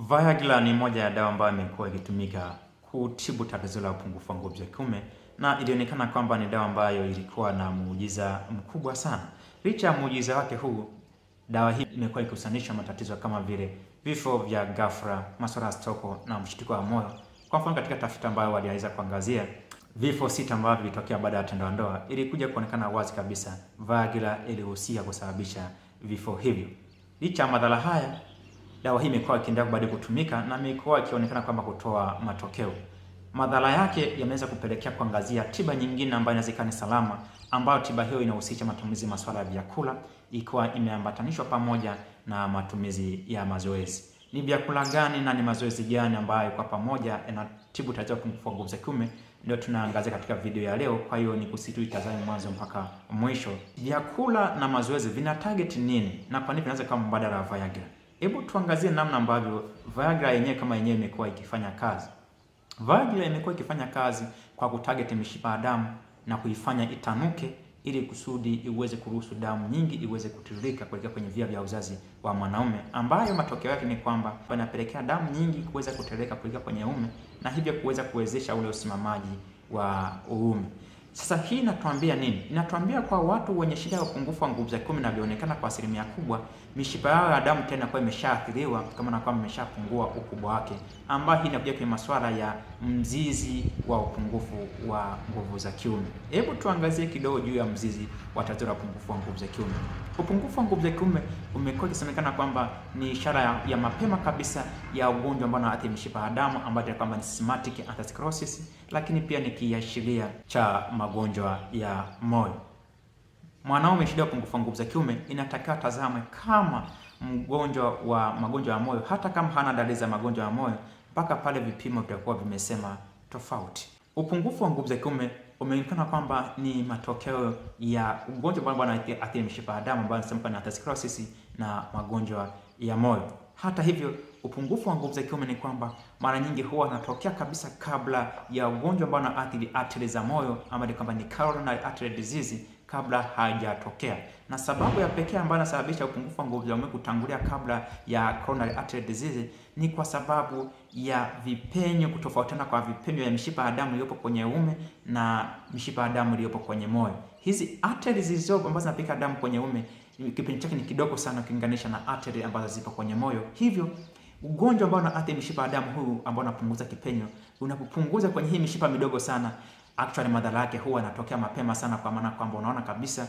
Viagra ni moja ya dawa ambayo imekuwa ikitumika kutibu tatizo la upungufu wa nguvu za kiume, na ilionekana kwamba ni dawa ambayo ilikuwa na muujiza mkubwa sana. Licha ya muujiza wake huu, dawa hii imekuwa ikihusanisha matatizo kama vile vifo vya ghafla, masuala ya stroke na mshtuko wa moyo. Kwa mfano, katika tafiti ambayo waliweza kuangazia vifo 6 ambavyo vilitokea baada ya tendo la ndoa, ilikuja kuonekana wazi kabisa Viagra ilihusika kusababisha vifo hivyo. Licha ya madhara haya, dawa hii imekuwa ikiendelea bado kutumika na imekuwa ikionekana kwamba kutoa matokeo. Madhara yake yameweza kupelekea kuangazia tiba nyingine ambayo inaweza ni salama, ambayo tiba hiyo inahusisha matumizi masuala ya vyakula, ikiwa imeambatanishwa pamoja na matumizi ya mazoezi. Ni vyakula gani na ni mazoezi gani ambayo kwa pamoja yanatibu tatizo la upungufu wa nguvu za kiume, ndio tunaangazia katika video ya leo. Kwa hiyo ni kusitu itazame mwanzo mpaka mwisho. Vyakula na mazoezi vina target nini na kwa nini vinaweza kama mbadala wa Viagra? Hebu tuangazie namna ambavyo Viagra yenyewe kama yenyewe imekuwa ikifanya kazi. Viagra imekuwa ikifanya kazi kwa kutarget mishipa ya damu na kuifanya itanuke ili kusudi iweze kuruhusu damu nyingi iweze kutiririka kuelekea kwenye via vya uzazi wa mwanaume, ambayo matokeo yake ni kwamba inapelekea damu nyingi kuweza kutiririka kuelekea kwenye uume na hivyo kuweza kuwezesha ule usimamaji wa uume. Sasa hii inatuambia nini? Inatuambia kwa watu wenye shida ya upungufu wa nguvu za kiume, na vionekana kwa asilimia kubwa mishipa yao ya damu tena kwa imeshaathiriwa kama na kwamba imeshapungua ukubwa wake, ambayo hii inakuja kwenye masuala ya mzizi wa upungufu wa nguvu za kiume. Hebu tuangazie kidogo juu ya mzizi wa tatizo la upungufu wa nguvu za kiume. Upungufu wa nguvu za kiume umekuwa ikisemekana kwamba ni ishara ya mapema kabisa ya ugonjwa ambao unaathiri mishipa ya damu, ambayo kwamba ni systematic atherosclerosis, lakini pia ni kiashiria cha magonjwa ya moyo. Mwanaume shida ya upungufu wa nguvu za kiume inatakiwa tazamwe kama mgonjwa wa magonjwa ya moyo, hata kama hana dalili za magonjwa ya moyo, mpaka pale vipimo vitakuwa vimesema tofauti. Upungufu wa nguvu za kiume umeonekana kwamba ni matokeo ya ugonjwa ambao unaathiri mishipa ya damu, ambao tunasema ni atherosclerosis na magonjwa ya moyo. Hata hivyo, upungufu wa nguvu za kiume ni kwamba mara nyingi huwa unatokea kabisa kabla ya ugonjwa ambao unaathiri artery za moyo, ama ni kwamba ni coronary artery disease, kabla hajatokea. Na sababu ya pekee ambayo inasababisha upungufu wa nguvu za kiume kutangulia kabla ya coronary artery disease ni kwa sababu ya vipenyo, kutofautiana kwa vipenyo ya mishipa ya damu iliyopo kwenye uume na mishipa ya damu iliyopo kwenye moyo. Hizi arteries zilizopo ambazo zinapeleka damu kwenye uume, kipenyo chake ni kidogo sana ukilinganisha na artery ambazo zipo kwenye moyo. Hivyo ugonjwa ambao unaathiri mishipa ya damu huu ambao unapunguza kipenyo, unapopunguza kwenye hii mishipa midogo sana, actually madhara yake huwa yanatokea mapema sana, kwa maana kwamba unaona kabisa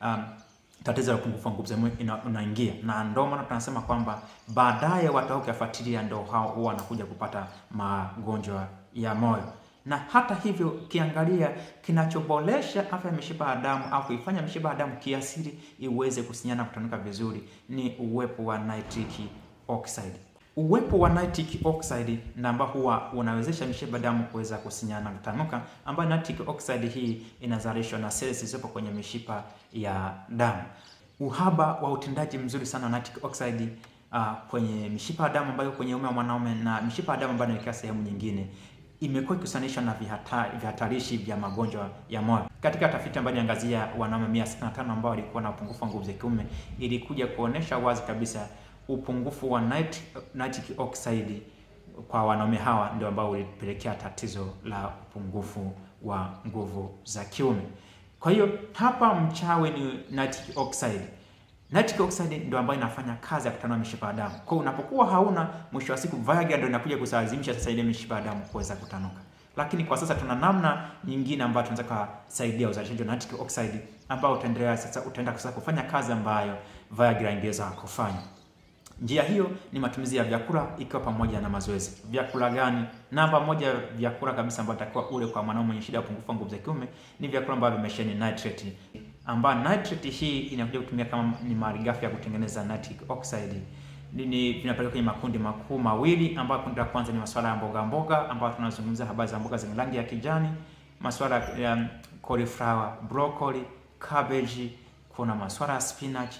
tatizo la upungufu wa nguvu za kiume unaingia, na ndio maana tunasema kwamba baadaye watu wakifuatilia ndio hao huwa wanakuja kupata magonjwa ya moyo. Na hata hivyo, kiangalia kinachoboresha afya ya mishipa ya damu au kuifanya mishipa ya damu kiasili iweze kusinyana kutanuka vizuri ni uwepo wa nitric oxide. Uwepo wa nitric oxide na ambao huwa unawezesha mishipa damu kuweza kusinyana kutanuka, ambayo nitric oxide hii inazalishwa na cells zilizopo kwenye mishipa ya damu. Uhaba wa utendaji mzuri sana wa nitric oxide kwenye mishipa ya damu ambayo kwenye uume wa mwanaume na mishipa ya damu ambayo inaelekea sehemu nyingine imekuwa ikihusanishwa na vihatarishi vya magonjwa ya moyo. Katika tafiti ambayo iliangazia wanaume 165 ambao walikuwa na upungufu wa nguvu za kiume, ilikuja kuonesha wazi kabisa upungufu wa nitric oxide kwa wanaume hawa ndio ambao ulipelekea tatizo la upungufu wa nguvu za kiume. Kwa hiyo hapa mchawi ni nitric oxide. Nitric oxide ndio ambayo inafanya kazi ya kutanua mishipa ya damu. Kwa unapokuwa hauna, mwisho wa siku Viagra ndio inakuja kusalazimisha sasa ile mishipa ya damu kuweza kutanuka. Lakini kwa sasa tuna namna nyingine ambayo tunaweza kusaidia uzalishaji wa nitric oxide, ambao utaenda sasa kufanya kazi ambayo Viagra ingeweza kufanya. Njia hiyo ni matumizi ya vyakula ikiwa pamoja na mazoezi. Vyakula gani? Namba moja vyakula kabisa ambavyo takiwa ule kwa mwanaume mwenye shida ya upungufu wa nguvu za kiume ni vyakula ambavyo vimesheheni nitrate, ambayo nitrate hii inakuja kutumia kama ni malighafi ya kutengeneza nitric oxide. Vinapelekwa kwenye makundi makuu mawili, ambayo kundi la kwanza ni masuala ya mboga mboga, ambayo tunazungumzia habari za mboga zenye rangi ya kijani, masuala ya cauliflower, broccoli, cabbage, kuna masuala ya spinach,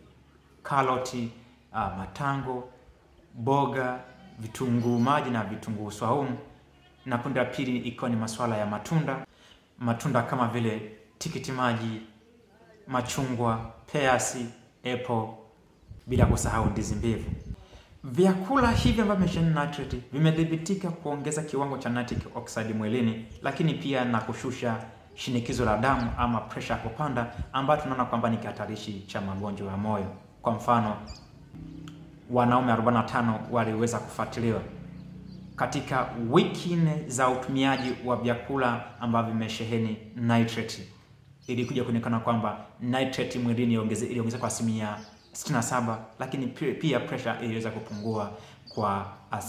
karoti, matango, boga, vitunguu maji na vitunguu swaumu. Na kundi la pili ikiwa ni masuala ya matunda kama vile tikiti maji, machungwa, peasi, apple, bila kusahau ndizi mbivu. Vyakula hivi ambavyo vimesheheni nitrate vimedhibitika kuongeza kiwango cha nitric oxide mwilini, lakini pia na kushusha shinikizo la damu ama pressure ya kupanda, ambayo tunaona kwamba ni kihatarishi cha magonjwa ya moyo. Kwa mfano, wanaume 45 waliweza kufuatiliwa katika wiki 4 za utumiaji wa vyakula ambavyo vimesheheni nitrate. Ilikuja kuonekana kwamba nitrate mwilini iliongezeka kwa 67%, lakini pia pressure iliweza kupungua kwa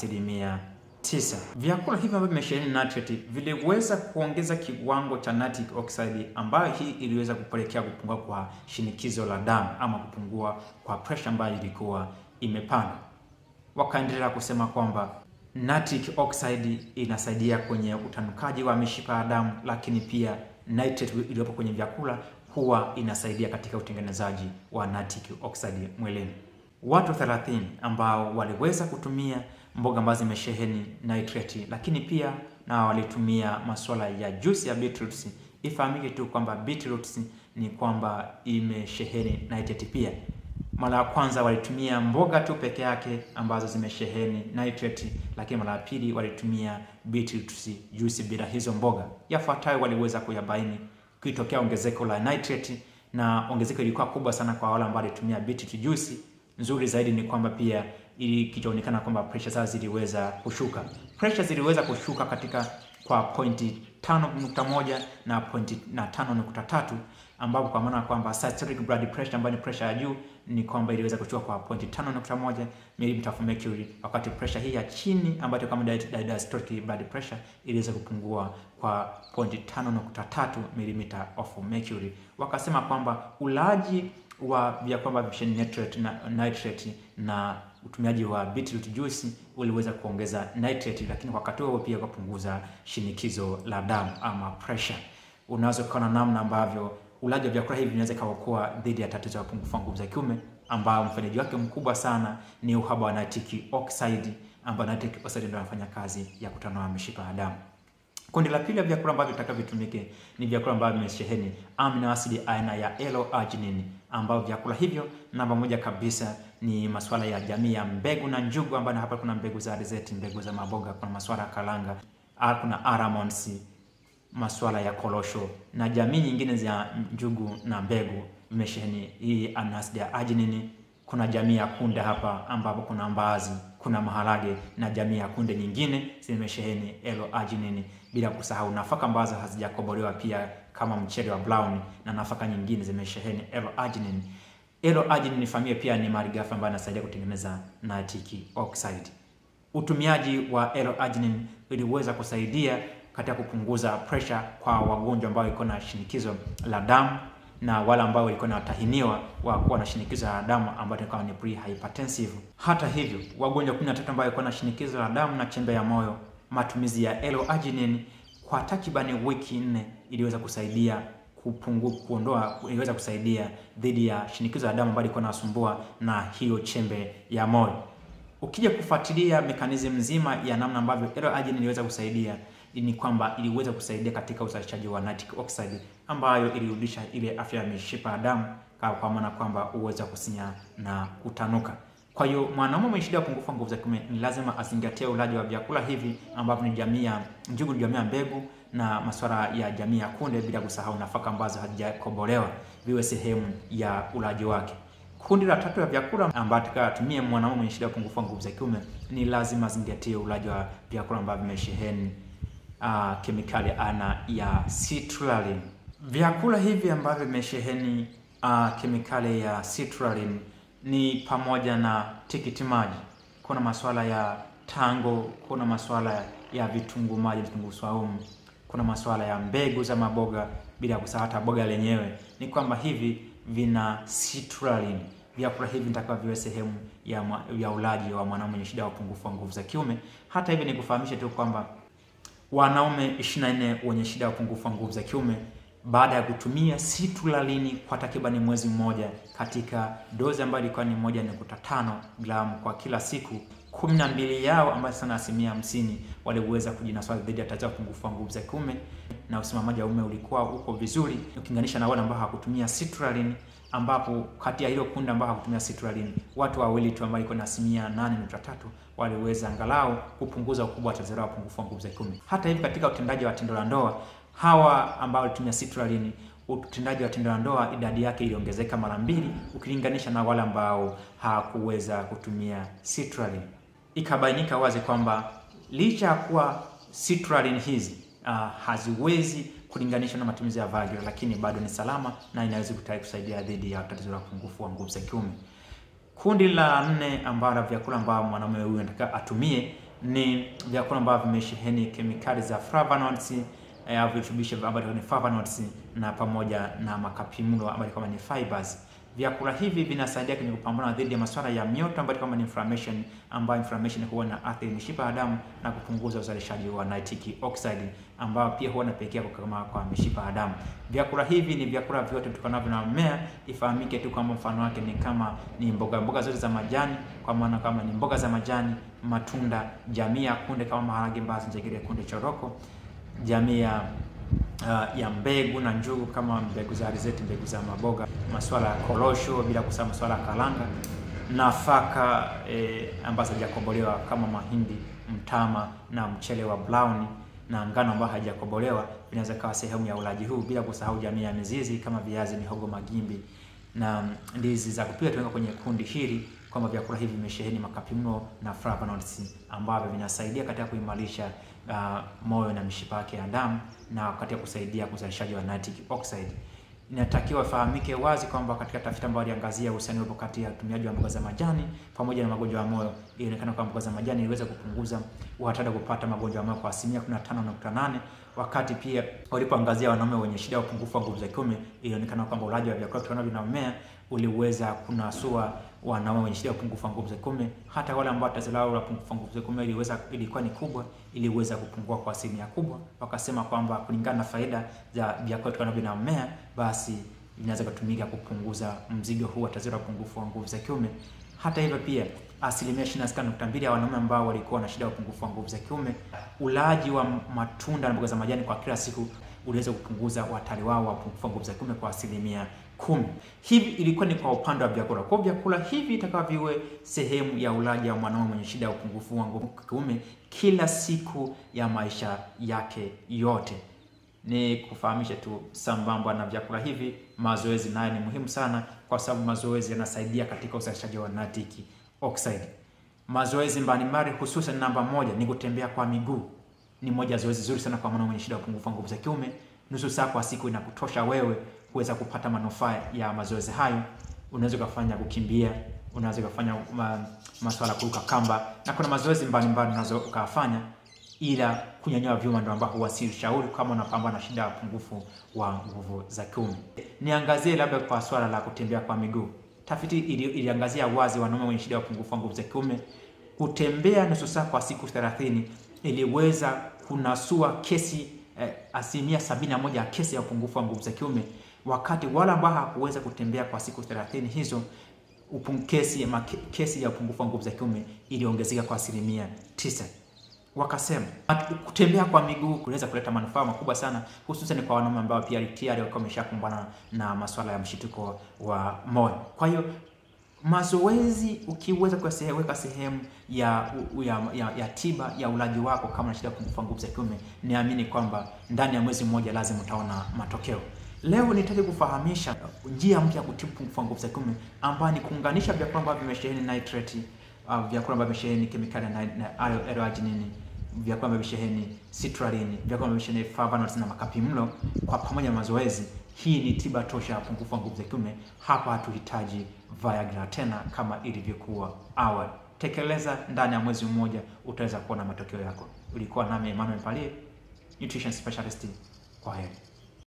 9%. Vyakula hivi ambavyo vimesheheni nitrate viliweza kuongeza kiwango cha nitric oxide, ambayo hii iliweza kupelekea kupungua kwa shinikizo la damu ama kupungua kwa pressure ambayo ilikuwa imepanda. Wakaendelea kusema kwamba nitric oxide inasaidia kwenye utanukaji wa mishipa ya damu, lakini pia nitrate iliyopo kwenye vyakula huwa inasaidia katika utengenezaji wa nitric oxide mwilini. Watu 30 ambao waliweza kutumia mboga ambazo zimesheheni nitrate, lakini pia na walitumia masuala ya juice ya beetroots. Ifahamike tu kwamba beetroots ni kwamba imesheheni nitrate pia. Mara ya kwanza walitumia mboga tu peke yake ambazo zimesheheni nitrate, lakini mara ya pili walitumia beetroots juice bila hizo mboga. Yafuatayo waliweza kuyabaini kitokea ongezeko la nitrate, na ongezeko lilikuwa kubwa sana kwa wale ambao walitumia beetroot juice. Nzuri zaidi ni kwamba pia ilionekana kwamba pressure zao ziliweza kushuka. Pressure ziliweza kushuka katika kwa pointi 5.1 na pointi 5.3, ambapo kwa maana kwamba systolic blood pressure ambayo ni pressure ya juu ni kwamba iliweza kushuka kwa pointi 5.1 mm of mercury, wakati pressure hii ya chini ambayo kama diastolic blood pressure iliweza kupungua kwa pointi 5.3 mm of mercury. Wakasema kwamba ulaji wa vyakula vya nitrate na utumiaji wa beetroot juice uliweza kuongeza nitrate, lakini wakati huo pia kupunguza shinikizo la damu ama pressure. Unaweza kuona namna ambavyo ulaji wa vyakula hivi vinaweza kuokoa dhidi ya tatizo la upungufu wa nguvu za kiume, ambao mfanyaji wake mkubwa sana ni uhaba wa nitric oxide, ambao nitric oxide ndio inafanya kazi ya kutanua mishipa ya damu. Kundi la pili ya vyakula ambavyo vitakavyotumike ni vyakula ambavyo vimesheheni amino acid aina ya L-arginine, ambao vyakula hivyo namba moja kabisa ni masuala ya jamii ya mbegu na njugu, ambapo hapa kuna mbegu za alizeti, mbegu za maboga, kuna masuala ya kalanga, kuna almonds, masuala ya korosho na jamii nyingine za njugu na mbegu vimesheheni hii amino acid ya arginine. Kuna jamii ya kunde hapa ambapo kuna mbaazi, kuna maharage na jamii ya kunde nyingine zimesheheni L-arginine, bila kusahau nafaka ambazo hazijakobolewa pia kama mchele wa brown na nafaka nyingine zimesheheni L-arginine. L-arginine familia pia ni malighafi ambayo inasaidia kutengeneza nitric oxide. Utumiaji wa L-arginine uliweza kusaidia katika kupunguza pressure kwa wagonjwa ambao walikuwa na shinikizo la damu na wale ambao walikuwa watahiniwa wa kuwa na shinikizo la damu ambao kama ni pre-hypertensive. Hata hivyo, wagonjwa 13 ambao walikuwa na shinikizo la damu na chembe ya moyo, matumizi ya L-arginine kwa takribani wiki 4 iliweza kusaidia iliweza kusaidia dhidi ya shinikizo la damu ambalo lilikuwa linasumbua na hiyo chembe ya moyo. Ukija kufuatilia mekanizmu nzima ya namna ambavyo L-arginine iliweza kusaidia, ni kwamba iliweza kusaidia katika uzalishaji wa nitric oxide, ambayo ilirudisha ile afya ya mishipa ya damu, kwa maana kwamba uweza kusinya na kutanuka. Kwa hiyo mwanamume mwenye shida ya upungufu wa nguvu za kiume ni lazima azingatie ulaji wa vyakula hivi ambavyo ni jamii ya njugu, jamii ya mbegu na masuala ya jamii ya kunde, bila kusahau nafaka ambazo hazijakobolewa viwe sehemu ya ulaji wake. Kundi la tatu ya vyakula ambavyo tutakatumia mwanamume mwenye shida ya upungufu wa nguvu za kiume ni lazima azingatie ulaji wa vyakula ambavyo vimesheheni kemikali aina ya citrulline. Vyakula hivi ambavyo vimesheheni kemikali ya citrulline ni pamoja na tikiti maji, kuna masuala ya tango, kuna masuala ya vitunguu maji, vitunguu saumu, kuna masuala ya mbegu za maboga, bila kusahau hata boga lenyewe. Ni kwamba hivi vina citrulline. Vyakula hivi vitakao viwe sehemu ya ulaji wa mwanamume mwenye shida ya upungufu wa nguvu za kiume. Hata hivi nikufahamishe tu kwamba wanaume 24 wenye shida ya upungufu wa nguvu za kiume, baada ya kutumia citrulline kwa takriban mwezi mmoja katika dozi ambayo ilikuwa ni 1.5 gramu kwa kila siku, 12 yao ambayo sana 50% waliweza kujinaswa dhidi ya tatizo la upungufu wa nguvu za kiume, na usimamaji wa uume ulikuwa uko vizuri ukilinganisha na wale ambao hawakutumia citrulline, ambapo kati ya hilo kundi ambao hakutumia citrulline, watu wawili tu ambao iko na 8.3 waliweza angalau kupunguza ukubwa wa tatizo la upungufu wa nguvu za kiume. Hata hivi katika utendaji wa tendo la ndoa, hawa ambao walitumia citrulline, utendaji wa tendo la ndoa idadi yake iliongezeka mara 2 ukilinganisha na wale ambao hawakuweza kutumia citrulline. Ikabainika wazi kwamba licha ya kuwa citrulline hizi haziwezi kulinganisha na matumizi ya Viagra, lakini bado ni salama na inaweza kusaidia dhidi ya tatizo la upungufu wa nguvu za kiume. Kundi la 4 ambalo vyakula ambao mwanamume huyu anataka atumie ni vyakula ambavyo vimesheheni kemikali za flavonoids, virutubishi ambavyo ni flavonoids na pamoja na makapimlo ambayo kama ni fibers. Vyakula hivi vinasaidia kwenye kupambana dhidi ya masuala ya mioto ambayo kama ni inflammation, ambayo inflammation huwa na athiri mishipa ya damu na kupunguza uzalishaji wa nitric oxide ambao pia huwa inapelekea kukakamaa kwa mishipa ya damu. Vyakula hivi ni vyakula vyote tukanavyo na mmea. Ifahamike tu kwamba mfano wake ni kama ni mboga zote za majani, kwa maana kama ni mboga za majani, matunda, jamii ya kunde kama maharage, mbaazi, njegere, kunde, choroko, jamii ya mbegu na njugu kama mbegu za alizeti, mbegu za maboga, masuala ya korosho, bila kusahau masuala ya kalanga, nafaka ambazo hazijakobolewa kama mahindi, mtama na mchele wa brown na ngano ambayo haijakobolewa inaweza kuwa sehemu ya ulaji huu, bila kusahau jamii ya mizizi kama viazi, mihogo, magimbi na ndizi za kupika. Tuweka kwenye kundi hili kwamba vyakula hivi vimesheheni makapimlo na flavonoids ambavyo vinasaidia katika kuimarisha moyo na mishipa yake ya damu na katika kusaidia uzalishaji wa nitric oxide. Inatakiwa fahamike wazi kwamba katika tafiti ambayo iliangazia uhusiano upo kati ya utumiaji wa mboga za majani pamoja na magonjwa ya moyo, ilionekana kwamba mboga za majani iliweza kupunguza hatari kupata magonjwa ya moyo kwa 15.8, wakati pia walipoangazia wanaume wenye shida ya upungufu wa nguvu za kiume, ilionekana kwamba ulaji wa vyakula vinavyotokana na mmea uliweza kunasua wanaume wenye shida ya upungufu wa nguvu za kiume. Hata wale ambao tatizo lao la upungufu wa nguvu za kiume ilikuwa ni kubwa, iliweza kupungua kwa asilimia kubwa. Wakasema kwamba kulingana na faida za vyakula vinavyotokana na mmea, basi inaweza kutumika kupunguza mzigo huu wa tatizo la upungufu wa nguvu za kiume. Hata hivyo pia asilimia 26.2 ya wanaume ambao walikuwa na shida ya upungufu wa nguvu za kiume, ulaji wa matunda na mboga za majani kwa kila siku uliweza kupunguza hatari wao wa upungufu wa nguvu za kiume kwa asilimia 10. Hivi ilikuwa ni kwa upande wa vyakula. Kwa vyakula hivi itakavyowe sehemu ya ulaji wa mwanaume mwenye shida ya upungufu wa nguvu za kiume kila siku ya maisha yake yote. Ni kufahamisha tu, sambamba na vyakula hivi, mazoezi nayo ni muhimu sana, kwa sababu mazoezi yanasaidia katika uzalishaji wa nitric oxide. Mazoezi mbalimbali, hususan namba 1 ni kutembea kwa miguu. Ni moja zoezi zuri sana kwa mwanaume mwenye shida ya upungufu wa nguvu za kiume. Nusu saa kwa siku inakutosha wewe kuweza kupata manufaa ya mazoezi hayo. Unaweza kufanya kukimbia, unaweza kufanya masuala kuruka kamba, na kuna mazoezi mbalimbali unaweza ukafanya, ila kunyanyua vyuma ndio ambao huwasili shauri kama unapambana na shida ya upungufu wa nguvu za kiume. Niangazie labda kwa swala la kutembea kwa miguu. Tafiti iliangazia wazi wanaume wenye shida ya upungufu wa nguvu za kiume kutembea nusu saa kwa siku 30 iliweza kunasua kesi asilimia 71 ya kesi ya upungufu wa nguvu za kiume, wakati wala ambao hakuweza kutembea kwa siku 30 hizo kesi ya upungufu wa nguvu za kiume iliongezeka kwa asilimia 9. Wakasema kutembea kwa miguu kunaweza kuleta manufaa makubwa sana, hususan kwa wanaume ambao pia tayari walikuwa wameshakumbana na masuala ya mshituko wa moyo. Kwa hiyo mazoezi ukiweza kuweka sehemu ya tiba ya ulaji wako kama shida ya upungufu wa nguvu za kiume, niamini kwamba ndani ya mwezi mmoja lazima utaona matokeo. Leo nitaka kufahamisha njia mpya ya kutibu upungufu wa nguvu za kiume, ambayo ni kuunganisha vyakula ambavyo vimesheheni nitrate, vyakula ambavyo vimesheheni kemikali na arginine, vyakula ambavyo vimesheheni citrulline, vyakula ambavyo vimesheheni flavonoids na makapimlo kwa pamoja na mazoezi. Hii ni tiba tosha ya upungufu wa nguvu za kiume. Hapa hatuhitaji Viagra tena kama ilivyokuwa awali. Tekeleza ndani ya mwezi mmoja, utaweza kuona matokeo yako. Ulikuwa nami Emmanuel Mpalie, nutrition specialist. Kwa heri.